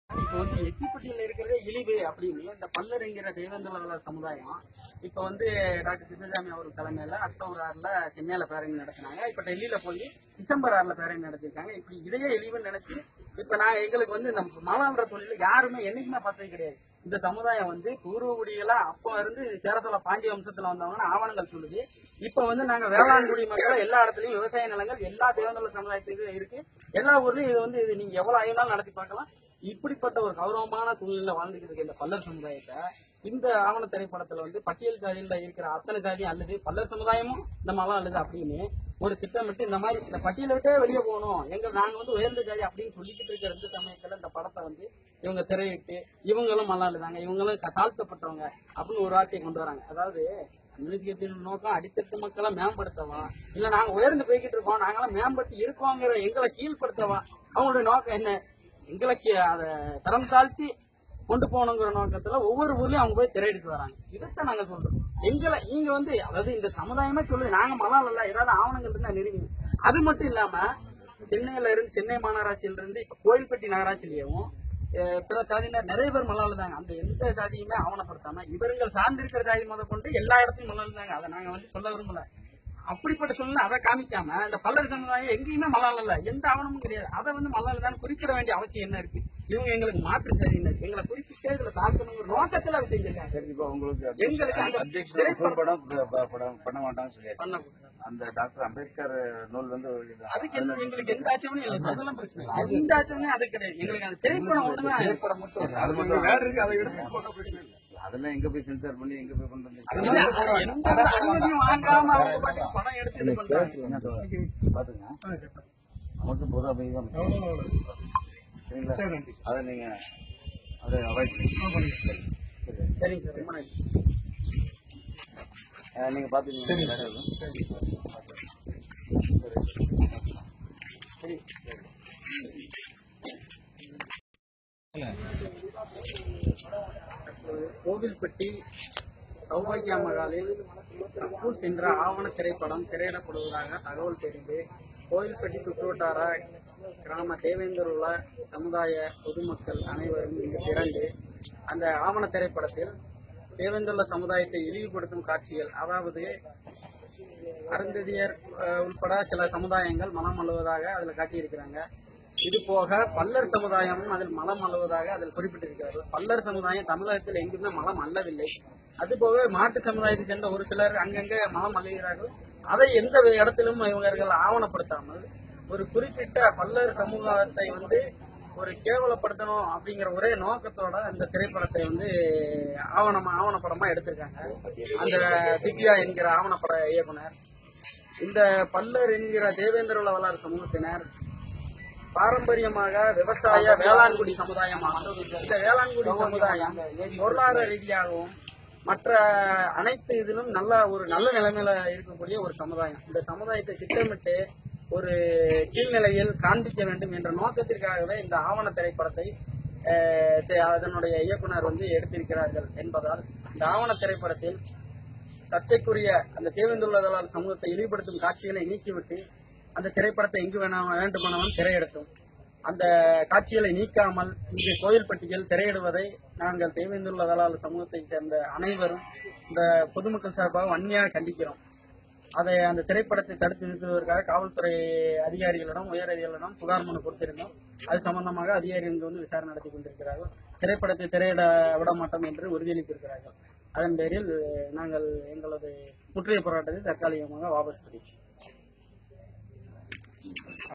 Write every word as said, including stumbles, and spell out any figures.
இப்ப வந்து எட்டிப்பட்டியில இருக்கிறதே இழிவு அப்படின்னு இந்த பல்லருங்கிற தேவேந்திர சமுதாயம் இப்ப வந்து டாக்டர் கிருஷ்ணசாமி அவர் தலைமையில அக்டோபர் ஆறுல சென்னையில பேரணி நடத்தினாங்க. இப்ப டெல்லியில போய் டிசம்பர் ஆறுல பேரணி நடத்திருக்காங்க. இப்படி இடையே இழிவுன்னு நினைச்சு இப்ப நான் எங்களுக்கு வந்து நம்ம மாலான்ற தொழில யாருமே என்னைக்குமே பார்த்தது கிடையாது. இந்த சமுதாயம் வந்து பூர்வகுடிகளா அப்ப இருந்து சேரசோழ பாண்டிய வம்சத்துல வந்தவங்கன்னு ஆவணங்கள் சொல்லுது. இப்ப வந்து நாங்க வேளாண்குடி மக்கள் எல்லா இடத்துலயும் விவசாய நிலங்கள் எல்லா தேவேந்திர சமுதாயத்துக்கும் இருக்கு. எல்லா ஊர்லயும் இது வந்து இது நீங்க எவ்வளவு ஆயுனாலும் நடத்தி பார்க்கலாம். இப்படிப்பட்ட ஒரு கௌரவமான சூழ்நிலை வாழ்ந்துகிட்டு இருக்க இந்த பல்லர் சமுதாயத்தை இந்த ஆவண திரைப்படத்துல வந்து பட்டியல் சாதியில இருக்கிற அத்தனை சாதி அல்லது பல்லர் சமுதாயமும் இந்த மாதிரிலாம் அல்லது அப்படின்னு ஒரு திட்டமிட்டு இந்த மாதிரி இந்த பட்டியலை விட்டே வெளியே போகணும், எங்க நாங்க வந்து உயர்ந்த ஜாதி அப்படின்னு சொல்லிக்கிட்டு இருக்கிற இந்த சமயத்துல இந்த படத்தை வந்து இவங்க திரையிட்டு இவங்களும் நல்லா எழுதாங்க, இவங்களும் தாழ்த்தப்பட்டவங்க அப்படின்னு ஒரு வார்த்தையை கொண்டு வராங்க. அதாவது மியூசியத்தின் நோக்கம் அடித்தட்டு மக்களை மேம்படுத்தவா இல்ல நாங்க உயர்ந்து போய்கிட்டு இருக்கோம் நாங்களாம் மேம்படுத்தி இருக்கோங்கிற எங்களை கீழ்படுத்தவா அவங்களுடைய நோக்கம் என்ன? எங்களுக்கு அதை தரம் தாழ்த்தி கொண்டு போகணுங்கிற நோக்கத்துல ஒவ்வொரு ஊர்லயும் அவங்க போய் திரையிட்டு வராங்க. இதைத்தான் நாங்க சொல்றோம். எங்களை நீங்க வந்து அதாவது இந்த சமுதாயமே சொல்லு நாங்க மலால் இல்ல ஏதாவது ஆவணங்கள் இருந்தா நிறுவீங்க. அது மட்டும் இல்லாம சென்னையில இருந்து சென்னை மாநகராட்சியில இருந்து இப்ப கோயில்பட்டி நகராட்சியிலேயும் பிற சாதியினர் நிறைய பேர் மலால் தாங்க. அந்த எந்த சாதியுமே ஆவணப்படுத்தாம இவர்கள் சார்ந்திருக்கிற சாதி முத கொண்டு எல்லா இடத்தையும் மலால் தாங்க. அதை நாங்க வந்து சொல்ல விரும்பல. அப்படிப்பட்ட சூழ்நிலை அதை காமிக்காம இந்த பல்லர் சமுதாயம் எங்கேயுமே மலால் இல்ல, எந்த ஆவணமும் கிடையாது. அதை வந்து மலால் தான் குறிப்பிட வேண்டிய அவசியம் என்ன இருக்கு? இவங்க எங்களுக்கு மாற்று சரியில்லை, எங்களை குறிப்பிட்டு இதுல தாக்கணும் ஒரு நோக்கத்துல அதை செஞ்சிருக்காங்க. கண்டிப்பா உங்களுக்கு எங்களுக்கு படம் பண்ண மாட்டாங்கன்னு சொல்லி பண்ண அந்த டாக்டர் அம்பேத்கர் நூல் வந்து அதுக்கு எங்களுக்கு எந்த ஆட்சேபனையும் இல்லை. அதெல்லாம் பிரச்சனை இல்லை, எந்த ஆட்சேபனையும் அது கிடையாது. எங்களுக்கு அந்த திரைப்படம் ஒண்ணுதான் திரைப்படம் மட்டும் அது மட்டும் வேற இருக்கு. அதை எடுத்து போட்டா பிரச்சனை இல்லை. அதெல்லாம் எங்க போய் சென்சார் பண்ணி எங்க போய் கொண்டு வந்து அனுமதியும் வாங்காம அவங்க பாட்டுக்கு படம் எடுத்து பாத்துங்க மட்டும் பொது அமைதிதான் சரிங்களா? அதை நீங்க அதை அவாய்ட் பண்ணி சரிங்க சார், ரொம்ப நன்றி. நீங்க பாத்துக்கீங்க. கோவில்பட்டி சௌபாகியா மகாலில் கப்பூஸ் என்ற ஆவண திரைப்படம் திரையிடப்படுவதாக தகவல் தெரிந்து கோவில்பட்டி சுற்றுவட்டார கிராம தேவேந்தருள்ள சமுதாய பொதுமக்கள் அனைவரும் இங்கு திரண்டு அந்த ஆவண திரைப்படத்தில் தேவேந்தருள்ள சமுதாயத்தை இழிவுபடுத்தும் காட்சிகள், அதாவது அருந்ததியர் உட்பட சில சமுதாயங்கள் மனம் அழுவதாக அதில் காட்டியிருக்கிறாங்க. இது போக பல்லர் சமுதாயமும் அதில் மலம் அள்ளுவதாக அதில் குறிப்பிட்டிருக்கிறார்கள். பல்லர் சமுதாயம் தமிழகத்தில் எங்குமே மலம் அள்ளவில்லை. அதுபோக மாட்டு சமுதாயத்தை சேர்ந்த ஒரு சிலர் அங்கங்கே மலம் அள்ளுகிறார்கள். அதை எந்த இடத்திலும் இவர்கள் ஆவணப்படுத்தாமல் ஒரு குறிப்பிட்ட பல்லர் சமூகத்தை வந்து ஒரு கேவலப்படுத்தணும் அப்படிங்கிற ஒரே நோக்கத்தோட இந்த திரைப்படத்தை வந்து ஆவணமா ஆவணப்படமா எடுத்திருக்காங்க. அந்த சிபியா என்கிற ஆவணப்பட இயக்குனர் இந்த பல்லர் என்கிற தேவேந்திர வளார் சமூகத்தினர் பாரம்பரியமாக விவசாய வேளாண்குடி சமுதாயமாகும். இந்த வேளாண்குடி சமுதாயம் பொருளாதார ரீதியாகவும் மற்ற அனைத்து இதிலும் நல்ல ஒரு நல்ல நிலைமையில இருக்கக்கூடிய ஒரு சமுதாயம். இந்த சமுதாயத்தை திட்டமிட்டு ஒரு கீழ்நிலையில் காண்பிக்க வேண்டும் என்ற நோக்கத்திற்காகவே இந்த ஆவண திரைப்படத்தை அதனுடைய இயக்குனர் வந்து எடுத்திருக்கிறார்கள் என்பதால் இந்த ஆவண திரைப்படத்தில் சர்ச்சைக்குரிய அந்த தேவேந்துள்ளதால் சமூகத்தை இழிவுபடுத்தும் காட்சிகளை நீக்கிவிட்டு அந்த திரைப்படத்தை எங்கு வேணாம் வேண்டுமானவன் திரையிடட்டும். அந்த காட்சிகளை நீக்காமல் இங்கு கோயில்பட்டியில் திரையிடுவதை நாங்கள் தேவேந்துள்ளதால் சமூகத்தை சேர்ந்த அனைவரும் இந்த பொதுமக்கள் சார்பாக வன்மையாக கண்டிக்கிறோம். அதை அந்த திரைப்படத்தை தடுத்து நிறுத்துவதற்காக காவல்துறை அதிகாரிகளிடம் உயர் அதிகாரிகளிடம் புகார் மனு கொடுத்திருந்தோம். அது சம்பந்தமாக அதிகாரிகள் வந்து விசாரணை நடத்தி கொண்டிருக்கிறார்கள். திரைப்படத்தை திரையிட விட மாட்டோம் என்று உறுதியளித்திருக்கிறார்கள். அதன் பேரில் நாங்கள் எங்களது முற்றுகை போராட்டத்தை தற்காலிகமாக வாபஸ் பெறுகிறோம்.